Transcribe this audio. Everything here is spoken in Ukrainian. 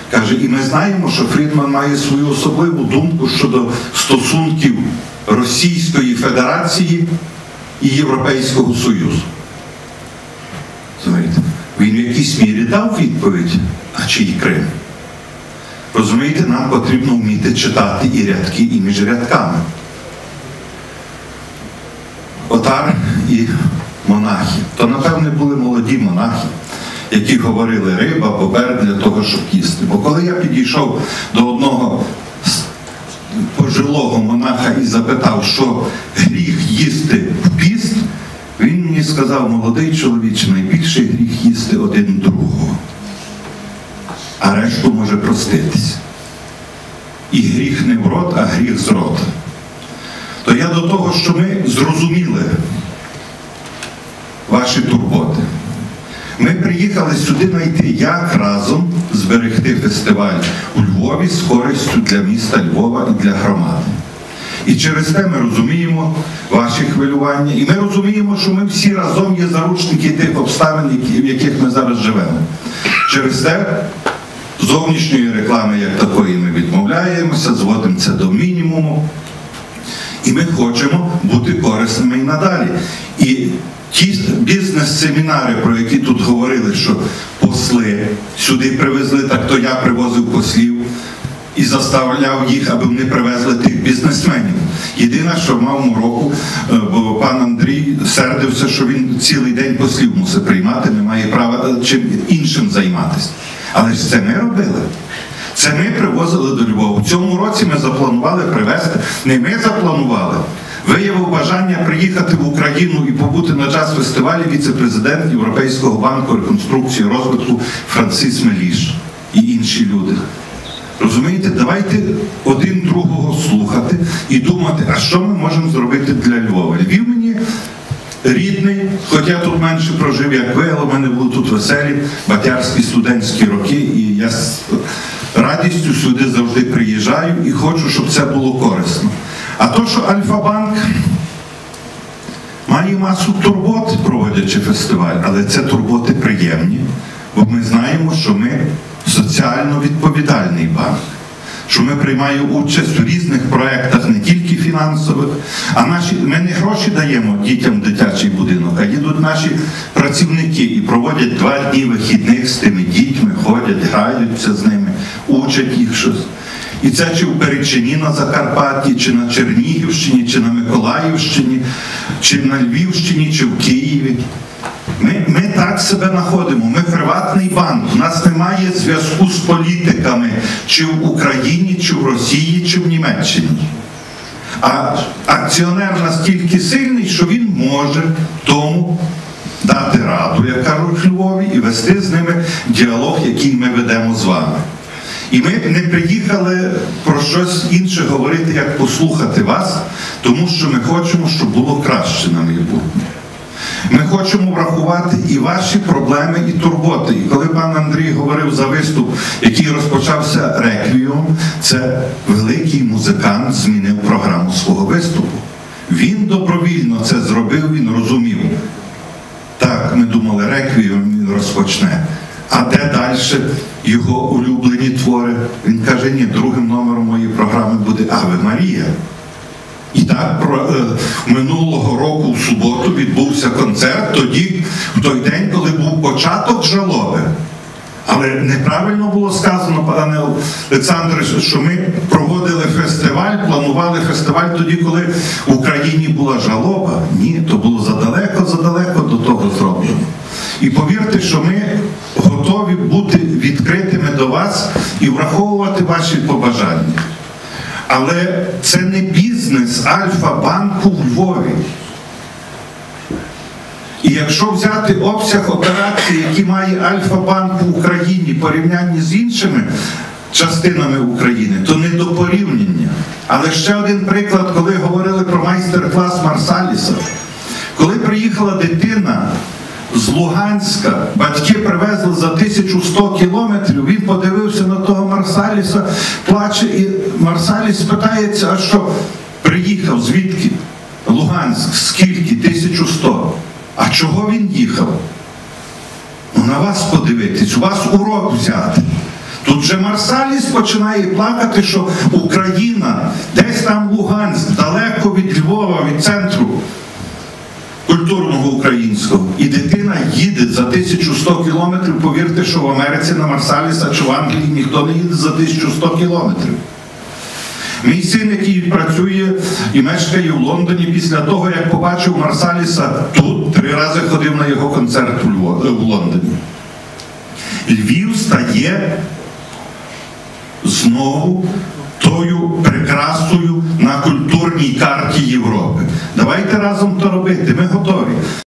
Каже, і ми знаємо, що Фрідман має свою особливу думку щодо стосунків Російської Федерації і Європейського Союзу. Розумієте? Він в якійсь мірі дав відповідь, а чий Крим? Розумієте, нам потрібно вміти читати і рядки, і між рядками. Отар і монахи. То, напевне, були молоді монахи, які говорили риба, бобер для того, щоб їсти. Бо коли я підійшов до одного пожилого монаха і запитав, що гріх їсти в піст, він мені сказав, молодий чоловіче, найбільший гріх їсти один другого, а решту може проститись. І гріх не в рот, а гріх з рота. То я до того, що ми зрозуміли ваші турботи. Ми приїхали сюди знайти, як разом зберегти фестиваль у Львові з користю для міста Львова і для громади. І через те ми розуміємо ваші хвилювання, і ми розуміємо, що ми всі разом є заручники тих обставин, в яких ми зараз живемо. Через те зовнішньої реклами як такої ми відмовляємося, зводимо це до мінімуму. І ми хочемо бути корисними і надалі. І ті бізнес-семінари, про які тут говорили, що посли сюди привезли, так то я привозив послів і заставляв їх, аби вони привезли тих бізнесменів. Єдине, що мав мороку, бо пан Андрій сердився, що він цілий день послів мусить приймати, не має права чим іншим займатися. Але ж це ми робили. Це ми привозили до Львова. В цьому році ми запланували привезти, не ми запланували. Виявив бажання приїхати в Україну і побути на джаз-фестивалі віце-президент Європейського банку реконструкції і розвитку Франсис Меліш і інші люди. Розумієте, давайте один другого слухати і думати, а що ми можемо зробити для Львова. Львів мені рідний, хоч я тут менше прожив, як ви, але в мене були тут веселі батярські студентські роки, і я з радістю сюди завжди приїжджаю і хочу, щоб це було корисно. А то, що Альфа-банк має масу турбот, проводячи фестиваль, але це турботи приємні, бо ми знаємо, що ми соціально відповідальний банк, що ми приймаємо участь у різних проєктах, не тільки фінансових, а ми не гроші даємо дітям в дитячий будинок, а їдуть наші працівники і проводять 2 дні вихідних з тими дітьми, ходять, граються з ними, учать їх щось. І це чи в Перечині на Закарпатті, чи на Чернігівщині, чи на Миколаївщині, чи на Львівщині, чи в Києві. Ми так себе знаходимо, ми приватний банк, у нас немає зв'язку з політиками чи в Україні, чи в Росії, чи в Німеччині. А акціонер настільки сильний, що він може тому дати раду, як кажуть в Львові, і вести з ними діалог, який ми ведемо з вами. І ми не приїхали про щось інше говорити, як послухати вас, тому що ми хочемо, щоб було краще на майбутнє. Ми хочемо врахувати і ваші проблеми, і турботи. І коли пан Андрій говорив за виступ, який розпочався реквієм, це великий музикант змінив програму свого виступу. Він добровільно це зробив, він розумів. Так, ми думали, реквієм він розпочне. А де далі його улюблені твори? Він каже, ні, другим номером моєї програми буде «Аве Марія». І так, минулого року в суботу відбувся концерт, тоді, в той день, коли був початок жалоби. Але неправильно було сказано, пане Олександре, що ми проводили фестиваль, планували фестиваль тоді, коли в Україні була жалоба. Ні, то було задалеко до того зроблено. І повірте, що ми готові бути відкритими до вас і враховувати ваші побажання. Але це не бізнес Альфа-банку в Львові. І якщо взяти обсяг операцій, які має Альфа-банк в Україні, порівнянні з іншими частинами України, то не до порівняння. Але ще один приклад, коли говорили про майстер-клас Марсаліса. Коли приїхала дитина з Луганська, батьки привезли за 1100 кілометрів, він подивився на того Марсаліса, плаче, і Марсаліс питається, а що, приїхав, звідки? Луганськ, скільки? 1100. А чого він їхав? Ну, на вас подивитись, у вас урок взяти. Тут же Марсаліс починає плакати, що Україна, десь там Луганськ, далеко від Львова, від центру культурного українського. І дитина їде за 1100 кілометрів, повірте, що в Америці на Марсаліса чи в Англії ніхто не їде за 1100 кілометрів. Мій син, який працює і мешкає в Лондоні, після того, як побачив Марсаліса тут, 3 рази ходив на його концерт в Лондоні. Львів стає знову тою прикрасою на культурній карті Європи. Давайте разом то робити, ми готові.